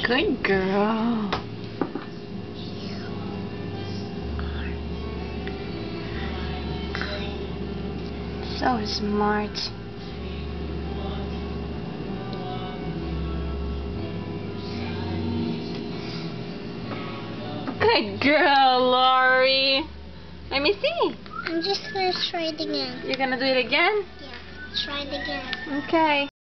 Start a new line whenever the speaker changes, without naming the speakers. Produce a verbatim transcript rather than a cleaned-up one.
Good girl. So smart. Good girl, Lori. Let me see.
I'm just gonna try it again.
You're gonna do it again?
Yeah, try it again.
Okay.